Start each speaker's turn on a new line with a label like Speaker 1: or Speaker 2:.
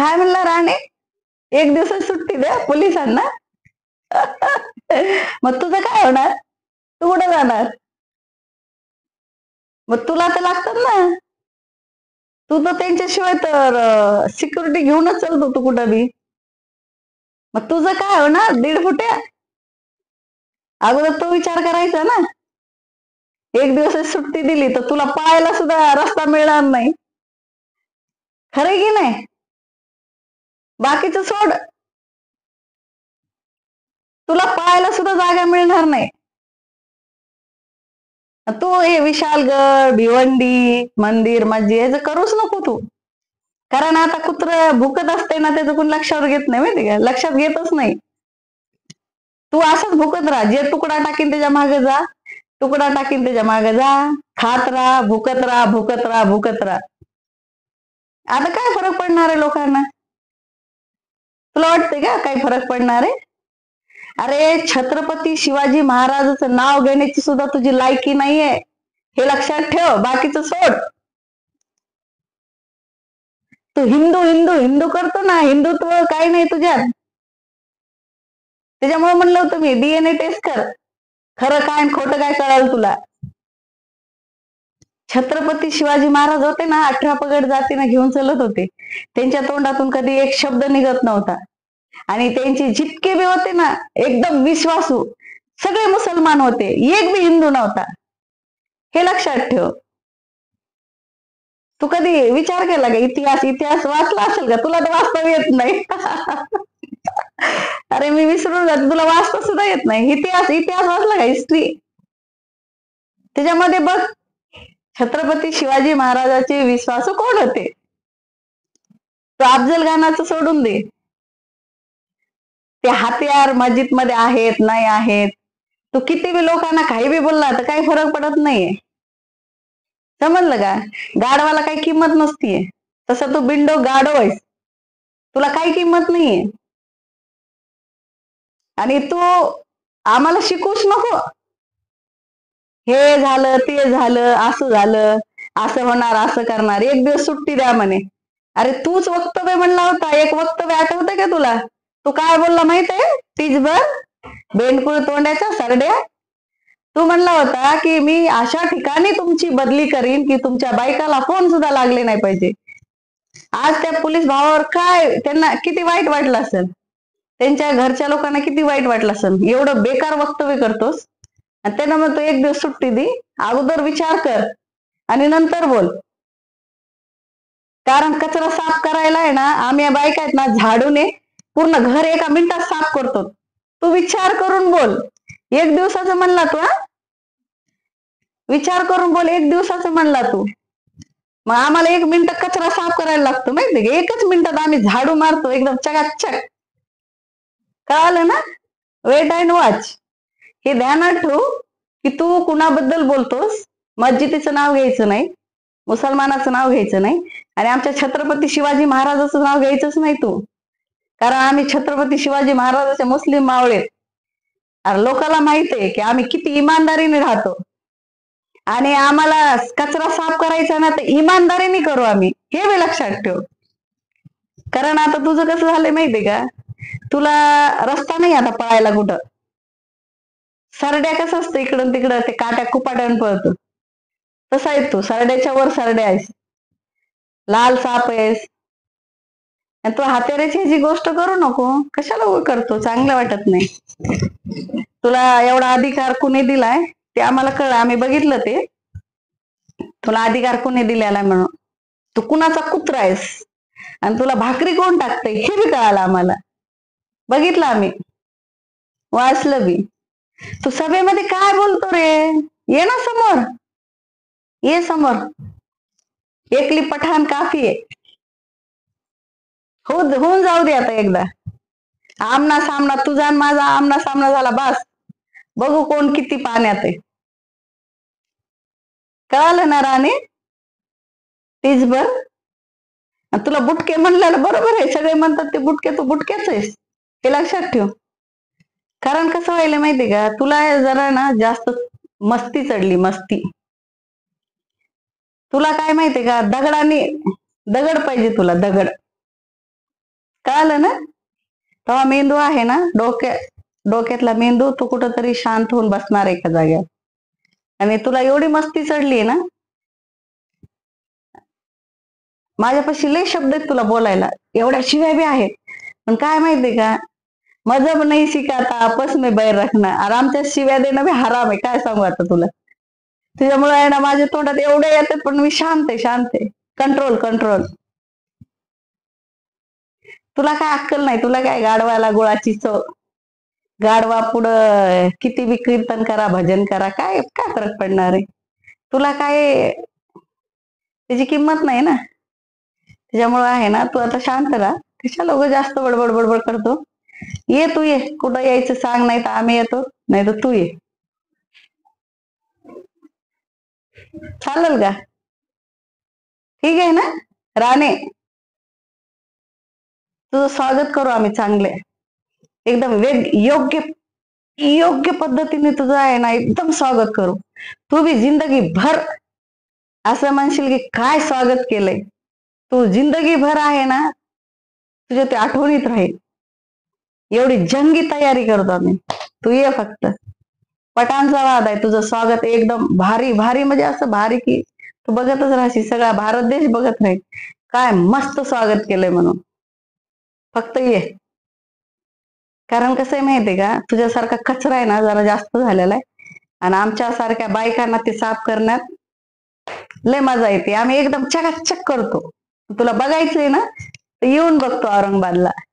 Speaker 1: काय म्हणला राणे, एक दिवस सुट्टी द्या पोलिसांना. मग तुझं काय होणार? तू कुठं जाणार? मग तुला तर लागतात ना. तू तर त्यांच्याशिवाय तर सिक्युरिटी घेऊनच चालतो तू कुठं बी. मग तुझं काय होणार 1.5 फुट्या? अगोदर तो विचार करायचा ना. एक दिवस सुट्टी दिली तर तुला पाहायला सुद्धा रस्ता मिळणार नाही. खरं की नाही? बाकीचं सोड, तुला पाहायला सुद्धा जागा मिळणार नाही. तू हे विशालगड, भिवंडी, मंदिर, मस्जिद याचं करूच नको तू. कारण आता कुत्र भुकत असते ना, त्याचं कोण लक्षावर घेत नाही, माहिती का? लक्षात घेतच नाही. तू असंच भुकत राहा. जे तुकडा टाकीन त्याच्या मागे जा, तुकडा टाकीन त्याच्या मागे जा, खात राहा, भुकत राहा, भुकत राहा, भुकत राहा. आता काय फरक पडणार आहे लोकांना? तुला वाटतंय का काही फरक पडणार आहे? अरे छत्रपती शिवाजी महाराजाचं नाव घेण्याची सुद्धा तुझी लायकी नाहीये, हे लक्षात ठेव. बाकीचं सोड. तू हिंदू हिंदू हिंदू करतो ना, हिंदुत्व काही नाही तुझ्यात. त्याच्यामुळे म्हणलं होतं मी DNA टेस्ट कर, खरं काय आणि खोटं काय कळाल तुला. छत्रपती शिवाजी महाराज होते ना, 18 पगड जातीनं घेऊन चलत होते. त्यांच्या तोंडातून कधी एक शब्द निघत नव्हता. आणि त्यांचे जितके बी होते ना एकदम विश्वासू, सगळे मुसलमान होते, एक बी हिंदू नव्हता. हे लक्षात ठेव. तू कधी विचार केला का? इतिहास इतिहास वाचला असेल का? तुला तर वाचता येत नाही. अरे मी विसरून जाते, तुला वाचता सुद्धा येत नाही. इतिहास इतिहास वाचला का? हिस्ट्री. त्याच्यामध्ये बघ, छत्रपती शिवाजी महाराजाचे विश्वासू कोण होते? तो अफजल खानाचं सोडून दे. ते हत्यार मस्जिद मध्ये आहेत नाही आहेत, तू किती बी लोकांना काही बी बोलला तर काही फरक पडत नाहीये. समजलं का? गाढवाला काही किंमत नसतीये. तसं तू बिंडो गाढव आहेस, तुला काही किंमत नाहीये. आणि तू आम्हाला शिकूच नको. हे झालं ते झालं, असं झालं, असं होणार, असं करणार, एक दिवस सुट्टी द्या म्हणे. अरे तूच वक्तव्य म्हणला होता. एक वक्तव्य आठवतंय का तुला? तू काय बोलला माहितीये? तीजभर बेंडकुळ तोंड्याच्या सरड्या. तू म्हणला होता की मी अशा ठिकाणी तुमची बदली करीन की तुमच्या बायकाला फोन सुद्धा लागले नाही पाहिजे. आज त्या पोलीस भावावर काय त्यांना किती वाईट वाटलं असेल, त्यांच्या घरच्या लोकांना किती वाईट वाटलं असेल. एवढं बेकार वक्तव्य करतोस आणि त्यांना म्हणतो एक दिवस सुट्टी दे. अगोदर विचार कर आणि नंतर बोल. कारण कचरा साफ करायला आहे ना, आम्ही बायका आहेत ना, झाडूने पूर्ण घर एका मिनिटात साफ करतो. तू विचार करून बोल. एक दिवसाचं म्हणला तू, विचार करून बोल. एक दिवसाचं म्हणला तू. मग आम्हाला 1 मिनिट कचरा साफ करायला लागतो, माहिती का? 1च मिनिटात आम्ही झाडू मारतो एकदम चकाचक. कळालं ना? Wait and watch. हे ध्यानात ठेव की तू कुणाबद्दल बोलतोस. मस्जिदीचं नाव घ्यायचं नाही, मुसलमानाचं नाव घ्यायचं नाही, आणि आमच्या छत्रपती शिवाजी महाराजाचं नाव घ्यायचंच नाही तू. कारण आम्ही छत्रपती शिवाजी महाराजाचे मुस्लिम मावळे. अरे लोकांना माहित आहे की आम्ही किती इमानदारीने राहतो, आणि आम्हाला कचरा साफ करायचा ना तर इमानदारीने करू आम्ही, हे बी लक्षात ठेव. कारण आता तुझं कसं झालंय माहितीये का? तुला रस्ता नाही आता पळायला कुठं. सरड्या कसं असतं, इकडून तिकडं ते काट्या कुपाट्यानं पळतो, तसा आहे तू. सरड्याच्या वर सरड्या आहेस, लाल साप आहेस. आणि तू हातेऱ्याची ह्याची गोष्ट करू नको. कशाला करतो? चांगलं वाटत नाही. तुला एवढा अधिकार कुणी दिलाय ते आम्हाला कळलं, आम्ही बघितलं ते. तुला अधिकार कोणी दिलेला म्हणून. तू कुणाचा कुत्रा आहेस आणि तुला भाकरी कोण टाकतंय हे बी कळालं आम्हाला. बघितलं आम्ही, वाचलं बी. तू सभेमध्ये काय बोलतो रे? ये ना समोर, ये समोर. एकली पठाण काफी आहे. होऊन जाऊ दे आता एकदा. आमना सामना तुझा आणि माझा आमना सामना झाला बस. बघू कोण किती पाण्यात आहे. कळालं ना राणे? तीजभर. तुला बुटके म्हणलेलं बरोबर आहे. सगळे म्हणतात ते बुटके, तू बुटकेच आहेस, हे लक्षात ठेव. कारण कसं व्हायला माहितीये का? तुला जरा ना जास्त मस्ती चढली, मस्ती. तुला काय माहितीये का? दगड पाहिजे तुला, दगड. कळालं ना? तेव्हा मेंदू आहे ना, डोक्यातला मेंदू तू कुठंतरी शांत होऊन बसणार एका जागेवर. आणि तुला एवढी मस्ती चढली ना, माझ्यापाशी लय शब्द आहेत तुला बोलायला, एवढ्या शिव्या बी आहेत. पण काय माहितीये का, मजब नाही शिकाता आपस में बैर रखना. आणि आमच्या शिव्या देणं बी हराम आहे, काय सांगू आता तुला. तुझ्यामुळे आहे ना माझ्या तोंडात एवढे येतात, पण मी शांत आहे, शांत आहे. Control control. तुला काय अक्कल नाही, तुला काय गाढवाला गुळाची चव. गाढवा पुढं किती बी कीर्तन करा, भजन करा, काय काय फरक पडणार आहे. तुला काय त्याची किंमत नाही ना. त्याच्यामुळे आहे ना, तू आता शांत राहा. कशाला उगाच जास्त बडबड बडबड करतो. ये तू ये, कुठं यायचं सांग, नाही तर आम्ही येतो, नाही तर तू ये. चालेल का? ठीक आहे ना राणे? तुझं स्वागत करू आम्ही चांगले, एकदम योग्य योग्य पद्धतीने तुझं आहे ना एकदम स्वागत करू. तू बी जिंदगी भर असं म्हणशील की काय स्वागत केलंय. तू जिंदगी भर आहे ना, तुझ्या ते आठवणीत राहील. एवढी जंगी तयारी करतो आम्ही. तू ये फक्त. पठाणचा वाद आहे, तुझं स्वागत एकदम भारी भारी, म्हणजे असं भारी की तू बघतच राहशील, सगळा भारत देश बघत राहील काय मस्त स्वागत केलंय म्हणून. फक्त ये. कारण कसं आहे माहितीये का, तुझ्यासारखा कचरा आहे ना जरा जास्त झालेला आहे. आणि आमच्या सारख्या बायकांना ते साफ करण्यात लय मजा येते. आम्ही एकदम चकाचक करतो. तुला बघायचंय ना, तर येऊन बघतो औरंगाबादला.